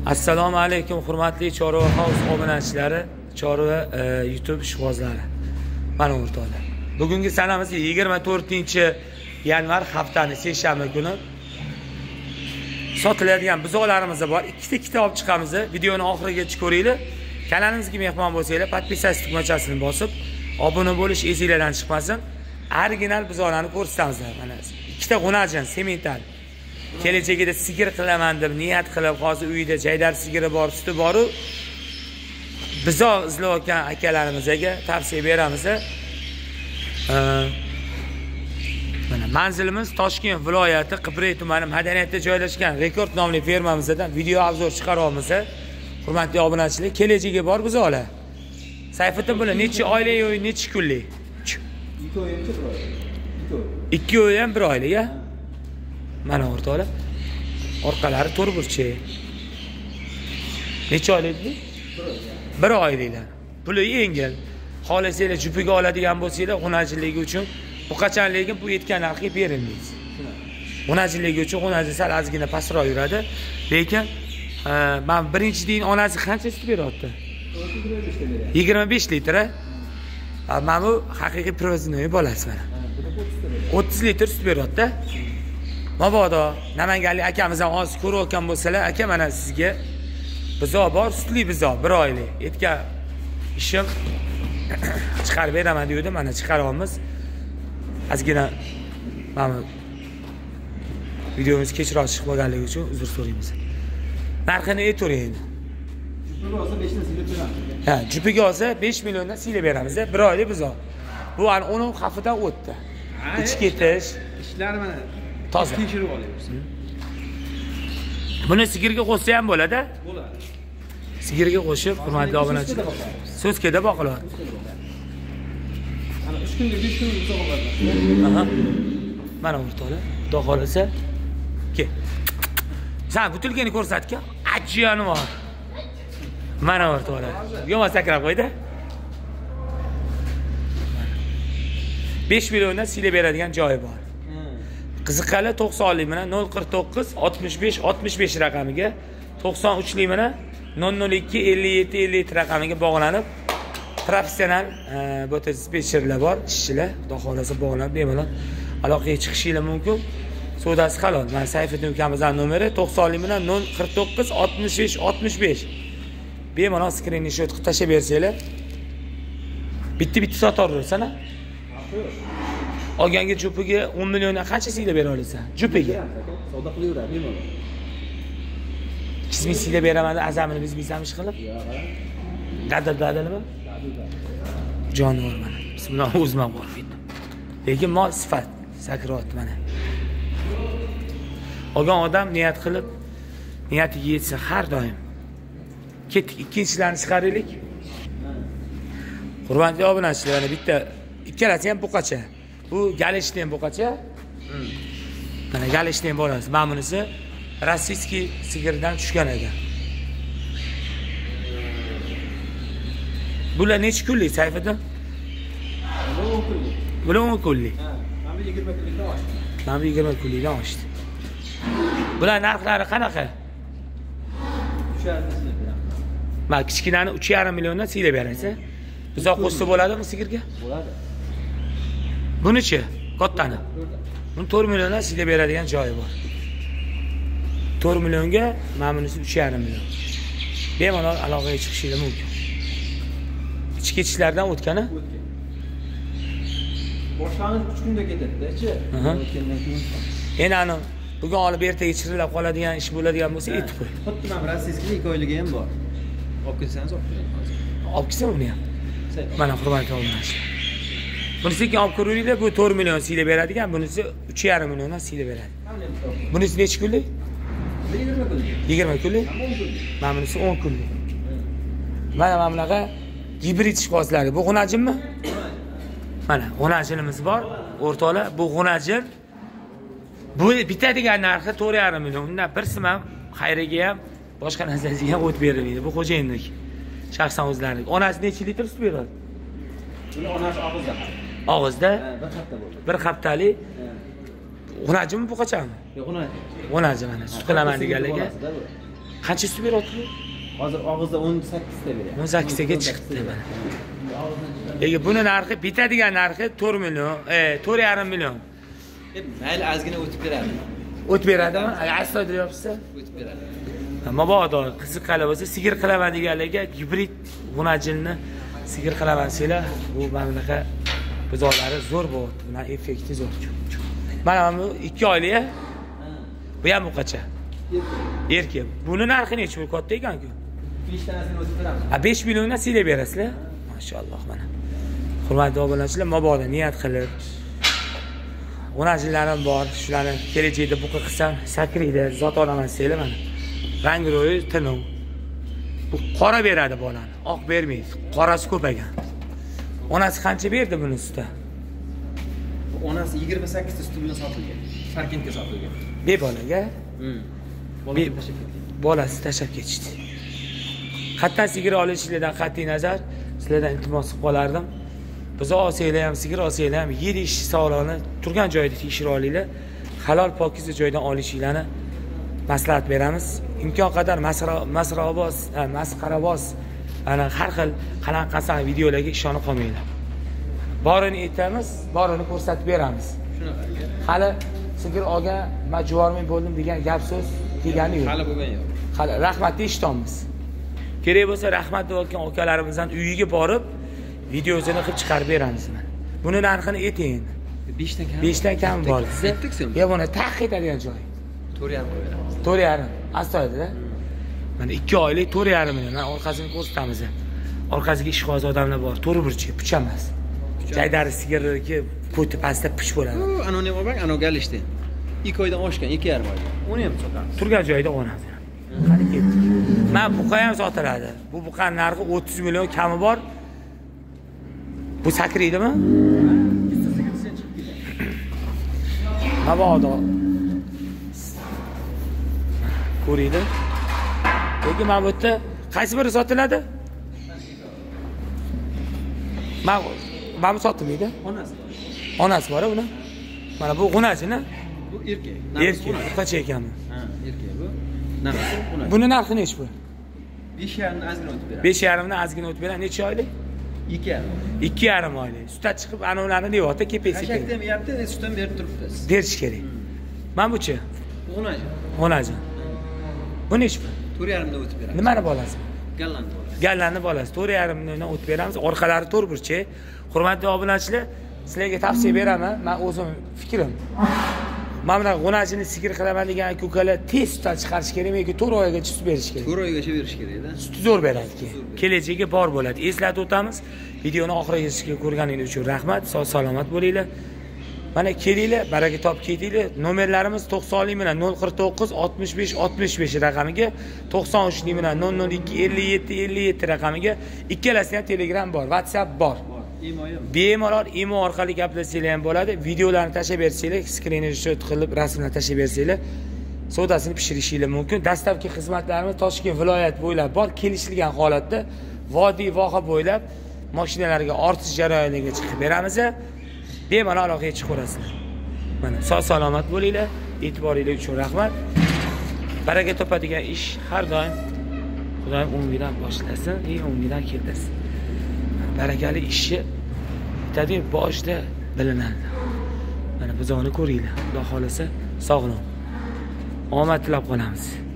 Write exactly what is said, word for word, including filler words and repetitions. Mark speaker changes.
Speaker 1: Assalomu alaykum hurmatli Chorva House obunachilari, Chorva YouTube ishqibozlari. Mana o'rtoqlar. Bugungi sanamiz yigirma to'rtinchi yanvar haftani seshanba kuni sotiladigan buzoqlarimiz bor. Ikkita ikkita olib chiqamiz. Videoni oxirigacha ko'ringlar. Kanalimizga mehmon bo'lsanglar, podpisatsiya tugmachasini bosib, obuna bo'lish esingizdan chiqmasin. Original buzoqlarni ko'rsatamiz. Mana ikkita g'unajin semental. Kelajagida sigir qilaman deb niyat qilib, hozir uyida jaydar sigiri bor, suti bor-u buzoq izlayotgan akalarimizga tavsiya beramiz. Mana manzilimiz Toshkent viloyati Qibray tumani Madaniyatda joylashgan Rekord nomli fermamizdan video obzor chiqaryapmiz. Hurmatli obunachilar, kelajagiga bor buzoqlar. Sayfiddin bular necha oylik yoki necha kunlik? ikki oy ham bir oy. ikki oy ham bir oylik, ya? Mana o'rtoqlar. Orqalari to'rt burchak. Necha oylik bu? bir oyliklar. Puli yengil. Xohlasanglar jupiga oladigan bo'lsanglar, g'unajilligi uchun bu qachonligin bu yetgan narxga berilmaydi. G'unajilligi uchun g'unaji sal ozgina pastroq yuradi, lekin men birinchi deyin onasi qancha sut beryapti? yigirma besh litr. Mana bu haqiqiy привозной bolasi mana. o'ttiz litr sut beryapti. Mabodo Namanganlik akamizdan hozir ko'rayotgan bo'lsalar, aka mana sizga buzoq bor, sutli buzoq bir oylik. Yetgan ishim chiqarib beraman deydi, mana chiqaryapmiz. Ozgina mana videomiz kechroq chiqib qolganligi uchun uzr so'raymiz. Narxini aytavering endi. Jupiga olsa besh dan silib beramiz. Ha, jupiga olsa besh milliondan silib beramiz, bir oylik buzoq. Bu ani o'n xafidan o'tdi. Ich ketish
Speaker 2: ishlar mana
Speaker 1: toza.
Speaker 2: Tekshirib olyapmiz.
Speaker 1: Buni sigirga qo'shsa ham bo'ladi?
Speaker 2: Bo'ladi.
Speaker 1: Sigirga qo'shib, hurmatli obunachilar, so'skada boqiladi.
Speaker 2: Ana uch kunga besh kun buzoq bo'ladi.
Speaker 1: Aha. Mana o'rtoqlar, xudo xolasa. Kel. Sen butilgani ko'rsatga, ajiyani bor. Mana o'rtoqlar. Yomon sakrab qo'ydi. besh milliondan silib beradigan joyi bor. Qiziqali to'qsonlik bilan nol qirq to'qqiz oltmish besh oltmish besh raqamiga, to'qson uchlik bilan nol nol ikki ellik yetti ellik yetti raqamiga bog'lanib, professional bu dispetcherlar bor, ishchilar, xudo xolasa bog'lanib bemalol aloqaga chiqishingiz mumkin. Savdosi halol. Mana Sayfiddin ukamizning nomeri to'qsonlik bilan nol qirq to'qqiz oltmish besh oltmish besh. Bemalol skrinshot qilib tashlab bersanglar, bitti-bitti sotaversan-a? Olganga jupiga o'n milliondan qancha silib bera olasan? Jupiga.
Speaker 2: Savdo qilaveradi, bemalol.
Speaker 1: ikki ming silib beraman deb azamini biz bizamish qilib. Dadil-dadilmi? Jonivor mana. Bismillah o'zman bor fit. Lekin mol sifat sakrayapti mana. Olgan odam niyat qilib, niyatiga yetsa har doim. Ketdik, ikkinchilarni chiqaraylik. Hurmatli obunachilar, bitta ikkalasi ham buqacha. Bu galishni ham buqacha. Mana galishni ham bolasi. Mana bunisi rossiyskiy sigirdan tushgan ekan. Bular necha kunlik Sayfiddin?
Speaker 2: o'n kunlik.
Speaker 1: Bular o'n kunlik.
Speaker 2: Ha, mana yigirma kunlikdan oshdi.
Speaker 1: Mana yigirma kunlikdan oshdi. Bular narxlari qanaqa?
Speaker 2: uch yarim silib beramiz.
Speaker 1: Mana kichkinani uch yarim milliondan silib berasiz. Buzoq qo'shsa bo'ladimi sigirga?
Speaker 2: Bo'ladi.
Speaker 1: Bunichi, kattani. Buni to'rt milliondan silib beradigan joyi bor. to'rt millionga, mana bunisi uch yarim million. Bemalol aloqaga chiqishingiz mumkin. Ichki ketishlardan o'tgani?
Speaker 2: O'tgan. Boshlang'ich uch kunda ketadi-chi. O'tgandan keyin.
Speaker 1: Endi ani bugun olib ertaga chirilib qoladigan ish bo'ladigan bo'lsa, aytib qo'y.
Speaker 2: Xuddi mana rossiyskiy ikki oyligi ham bor. Olib kelsangiz olib keladi hozir.
Speaker 1: Olib kelsa uni ham. Mana hurmatli obunachilar. Bunisi keyin olib ko'ringlar, bu to'rt million silib beradigan, bunisi uch yarim milliondan silib beradi. Bunisi necha kunlik?
Speaker 2: yigirma kunlik.
Speaker 1: yigirma kunlik?
Speaker 2: o'n kunlik.
Speaker 1: Mana bunisi o'n kunlik. Mana mana bunaqa gibrid ishqibozlari. Bu g'unajinmi? Mana g'unajinimiz bor. O'rtoqlar, bu g'unajin. Bu bitadigan narxi to'rt yarim million. Undan bir sim ham xayriga ham, boshqa narsaga ham o't berilmaydi. Bu xo'jayinniki. Shaxsan o'zlarining. Onasi necha litr sut beradi?
Speaker 2: Buni onasi og'izda.
Speaker 1: Og'izda?
Speaker 2: Bir hafta bo'ldi.
Speaker 1: Bir haftalik. G'unajimi bu qachonmi?
Speaker 2: Yo'q, g'unaji.
Speaker 1: G'unaji mana sut qilaman deganlarga. Qancha suv beryapti?
Speaker 2: Hozir og'izda o'n sakkiz ta beryapti.
Speaker 1: o'n sakkiz taga chiqdi mana. Lekin buni narxi bitadigan narxi to'rt million, e, to'rt yarim million.
Speaker 2: E, mayli ozgina o'tib beradi.
Speaker 1: O'tib beradimi? Agar astoydil yopsa,
Speaker 2: O'tib beradi.
Speaker 1: Mabodo qiziqqali bo'lsa, sigir qilaman deganlarga gibrid g'unajilni sigir qilaman desanglar, bu mamlaqa buzorlari zo'r bo'lyapti. Buni effekti zo'r. Mana bu ikki oylik. Bu ham bu qacha? Erkak. Buni narxi necha pul katta ekan-ku?
Speaker 2: besh tanesini o'tib beramiz.
Speaker 1: A besh milliondan silib berasizlar? Mashalloh mana. Hurmatli obunachilar, mabodo niyat qilib g'unajillarim bor, shularni kelajakda buqa qilsam, sakraydi, zot olaman desanglar mana. Rangi ro'yi tinov. Bu qora beradi bolani, oq bermaydi. Qorasi ko'paygan. Onasi qancha berdi buni usta?
Speaker 2: Onasi yigirma sakkiz ta suti bilan sotilgan. Parkentga sotilgan.
Speaker 1: Bebolaga?
Speaker 2: Hmm.
Speaker 1: Be- Bolasi tashab ketishdi. Qattan sigir olishingizdan qat'iy nazar, sizlardan iltimos qilib qolardim. Biz olsanglar ham, sigir olsanglar ham yer ish sog'lig'ini turgan joyda tekshirib olinglar. Halol pokiza joydan olishinglarni maslahat beramiz. Imkon qadar masraboz, masqaraboz, ana har xil qanaqa videolarga ishonib qolmanglar. Borini aytamiz, borini ko'rsatib beramiz.
Speaker 2: Shunaqa.
Speaker 1: Hali sigir olgan, majburmen bo'ldim degan gap so'z kelgani yo'q.
Speaker 2: Hali bo'lgan yo'q.
Speaker 1: Hali rahmatli eshitamiz. Kerak bo'lsa rahmat deyotgan akalarimizdan uyiga borib, videosini qilib chiqarib beramiz mana. Buni narxini ayting.
Speaker 2: besh ta kam.
Speaker 1: besh ta kam bor.
Speaker 2: Aytdiksen.
Speaker 1: Ya buni taqib etadigan joy.
Speaker 2: to'rt yarim qo'yamiz.
Speaker 1: to'rt yarim. Astoydil. Mana ikki oylik to'rt yarim million. Mana orqasini ko'rsatamiz. Orqasiga ishqoz odamlar bor. To'rt burchi, puch emas. Jaydari sigirniki ko'ti pastda puch bo'ladi.
Speaker 2: Anonim bak, anoga alishdi. ikki oydan oshgan, ikki yarim oyda. Uni ham sotamiz.
Speaker 1: Turgan joyda o'nadi. Qani ketdik. Mana buqa ham sotiladi. Bu buqaning narxi o'ttiz million kami bor. Bu sakraydimi? Mabodo. Ko'ringlar. Lekin mana bu yerda qaysi biri sotiladi? Mana mana bu sotilmaydi.
Speaker 2: Onasi.
Speaker 1: Onasi bor uni. Mana bu g'unajini.
Speaker 2: Bu erkak.
Speaker 1: Erkak. Qancha ekan bu?
Speaker 2: Ha, erkak bu. Narxi buni.
Speaker 1: Buni narxi necha bu?
Speaker 2: besh yarim ozgina o'tib beradi.
Speaker 1: besh yarim dan ozgina o'tib beradi. Necha oylik?
Speaker 2: ikki yarim.
Speaker 1: ikki yarim oylik. Sutdan chiqib ana ularni deyapti, kepesi.
Speaker 2: Qashakda ham yapti, sutdan berib turibmiz.
Speaker 1: Berish kerak. Mana buchi?
Speaker 2: G'unaji.
Speaker 1: G'unaji. Bu necha bu?
Speaker 2: to'rt yarim dan o'tib beradi.
Speaker 1: Nimani bolasi?
Speaker 2: Gallanni bolasi.
Speaker 1: Gallanni bolasi. to'rt yarim dan o'tib beramiz. Orqalari to'rt burchi. Hurmatli obunachilar, sizlarga tavsiya beraman. Men o'zim fikrim. Mana bunaqa g'unajini sigir qilaman degan ko'kalar tez sutdan chiqarish kerak, yoki to'rt oygacha sut berish kerak.
Speaker 2: to'rt oygacha berish kerak-da.
Speaker 1: Sut zo'r beradi keyin. Kelajagiga bor bo'ladi. Eslatib o'tamiz. Videoni oxirigacha ko'rganingiz uchun rahmat. Sog' salomat bo'linglar. Mana kelinglar, baraka topib ketinglar. Nomerlarimiz to'qsonlik bilan nol qirq to'qqiz oltmish besh oltmish besh raqamiga, to'qson uchlik bilan nol nol ikki ellik yetti ellik yetti raqamiga, ikkalasida ham Telegram bor, WhatsApp bor. Bemalol imo orqali gaplashsanglar ham bo'ladi. Videolarni tashlab bersanglar, skrinshot qilib rasmlarni tashlab bersanglar, savdosini pishirishingiz mumkin. Dastlabki xizmatlarimiz Toshkent viloyat bo'ylab bor, kelishilgan holatda vodiy voha bo'ylab mashinalarga ortish jarayoniga chiqib beramiz. Bemalol aloqaga chiqaverasizlar. Mana sog' salomat bo'linglar. E'tiboringiz uchun rahmat. Baraka topadigan ish har doim Xudoyim o'ngidan boshlasin, ey o'ngidan keltirsin. Barakali ishni bitadi boshda bilinadi. Mana bizoni ko'ringlar. Xudo xolasa sog'lom. Omad tilab qolamiz.